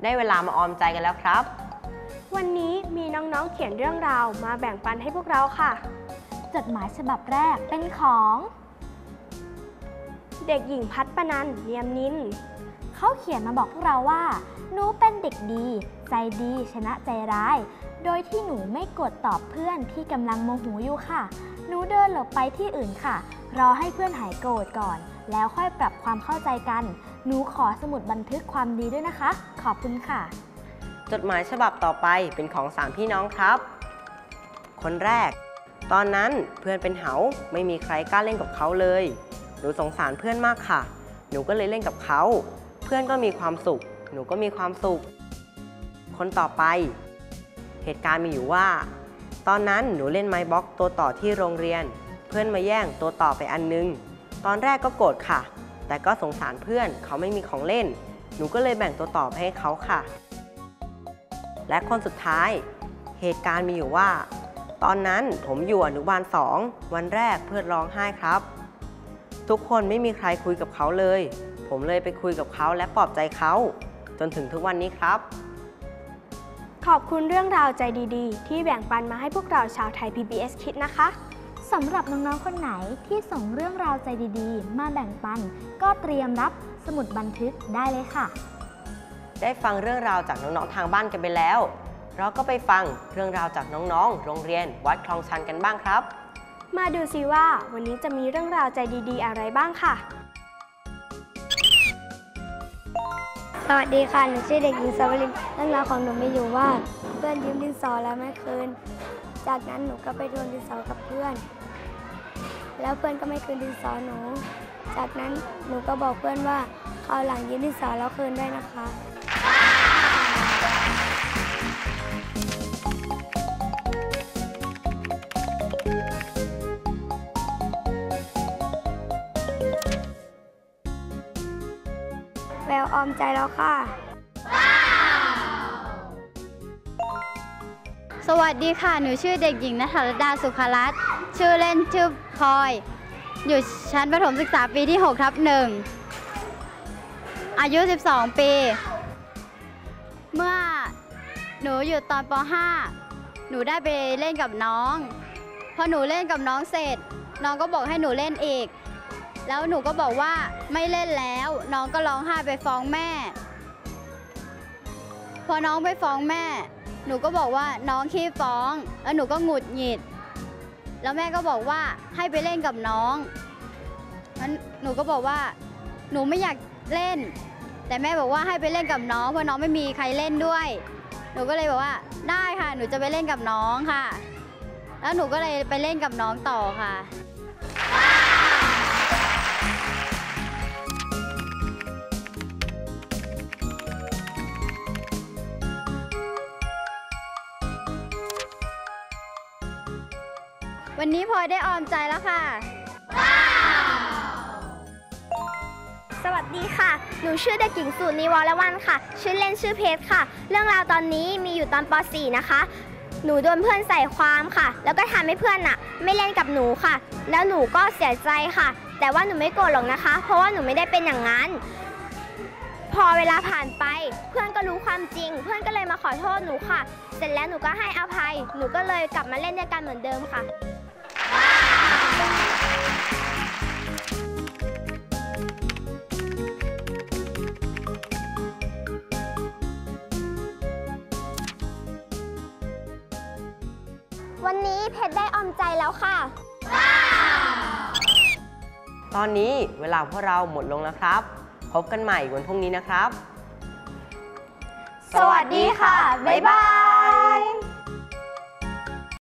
ได้เวลามาออมใจกันแล้วครับวันนี้มีน้องๆเขียนเรื่องราวมาแบ่งปันให้พวกเราค่ะจดหมายฉบับแรกเป็นของเด็กหญิงพัฒปนันท์ เนียมนินเขาเขียนมาบอกพวกเราว่าหนูเป็นเด็กดีใจดีชนะใจร้ายโดยที่หนูไม่กดตอบเพื่อนที่กำลังโมโหอยู่ค่ะหนูเดินหลบไปที่อื่นค่ะรอให้เพื่อนหายโกรธก่อนแล้วค่อยปรับความเข้าใจกันหนูขอสมุดบันทึกความดีด้วยนะคะขอบคุณค่ะจดหมายฉบับต่อไปเป็นของ3พี่น้องครับคนแรกตอนนั้นเพื่อนเป็นเหาไม่มีใครกล้าเล่นกับเขาเลยหนูสงสารเพื่อนมากค่ะหนูก็เลยเล่นกับเขาเพื่อนก็มีความสุขหนูก็มีความสุขคนต่อไปเหตุการณ์มีอยู่ว่าตอนนั้นหนูเล่นไม้บล็อกตัวต่อที่โรงเรียนเพื่อนมาแย่งตัวต่อไปอันนึงตอนแรกก็โกรธค่ะแต่ก็สงสารเพื่อนเขาไม่มีของเล่นหนูก็เลยแบ่งตัวต่อไปให้เขาค่ะและคนสุดท้ายเหตุการณ์มีอยู่ว่าตอนนั้นผมอยู่อนุบาล2วันแรกเพื่อนร้องไห้ครับทุกคนไม่มีใครคุยกับเขาเลยผมเลยไปคุยกับเขาและปลอบใจเขาจนถึงทุกวันนี้ครับขอบคุณเรื่องราวใจดีๆที่แบ่งปันมาให้พวกเราชาวไทย PBS Kids นะคะสำหรับน้องๆคนไหนที่ส่งเรื่องราวใจดีๆมาแบ่งปันก็เตรียมรับสมุดบันทึกได้เลยค่ะได้ฟังเรื่องราวจากน้องๆทางบ้านกันไปแล้วเราก็ไปฟังเรื่องราวจากน้องๆโรงเรียนวัดคลองชันกันบ้างครับมาดูซิว่าวันนี้จะมีเรื่องราวใจดีๆอะไรบ้างค่ะสวัสดีค่ะหนูชื่อเด็กหญิงสวรินทร์เรื่องราวของหนูมีอยู่ว่าเพื่อนยืมดินสอแล้วไม่คืนจากนั้นหนูก็ไปทวงดินสอกับเพื่อนแล้วเพื่อนก็ไม่คืนดินสอหนูจากนั้นหนูก็บอกเพื่อนว่าคราวหลังยืมดินสอแล้วคืนได้นะคะแววออมใจแล้วค่ะสวัสดีค่ะหนูชื่อเด็กหญิงณัฐรดาสุขรัตน์ชื่อเล่นชื่อพลอยอยู่ชั้นประถมศึกษาปีที่6/1อายุ12ปีเมื่อหนูอยู่ตอนป.5 หนูได้ไปเล่นกับน้องพอหนูเล่นกับน้องเสร็จน้องก็บอกให้หนูเล่นอีกแล้วหนูก็บอกว่าไม่เล่นแล้วน้องก็ร้องไห้ไปฟ้องแม่พอน้องไปฟ้องแม่หนูก็บอกว่าน้องขี้ฟ้องแล้วหนูก็หงุดหงิดแล้วแม่ก็บอกว่าให้ไปเล่นกับน้องงั้นหนูก็บอกว่าหนูไม่อยากเล่นแต่แม่บอกว่าให้ไปเล่นกับน้องเพราะน้องไม่มีใครเล่นด้วยหนูก็เลยบอกว่าได้ค่ะหนูจะไปเล่นกับน้องค่ะแล้วหนูก็เลยไปเล่นกับน้องต่อค่ะวันนี้พลอยได้ออมใจแล้วค่ะสวัสดีค่ะหนูชื่อเด็กหญิงสุนีวรวรรณค่ะชื่อเล่นชื่อเพชรค่ะเรื่องราวตอนนี้มีอยู่ตอนป.4 นะคะหนูโดนเพื่อนใส่ความค่ะแล้วก็ทำให้เพื่อนไม่เล่นกับหนูค่ะแล้วหนูก็เสียใจค่ะแต่ว่าหนูไม่โกรธหรอกนะคะเพราะว่าหนูไม่ได้เป็นอย่างนั้นพอเวลาผ่านไปเพื่อนก็รู้ความจริงเพื่อนก็เลยมาขอโทษหนูค่ะเสร็จแล้วหนูก็ให้อภัยหนูก็เลยกลับมาเล่นด้วยกันเหมือนเดิมค่ะวันนี้เพชรได้ออมใจแล้วค่ะตอนนี้เวลาพวกเราหมดลงแล้วครับพบกันใหม่วันพรุ่งนี้นะครับสวัสดีค่ะบ๊ายบาย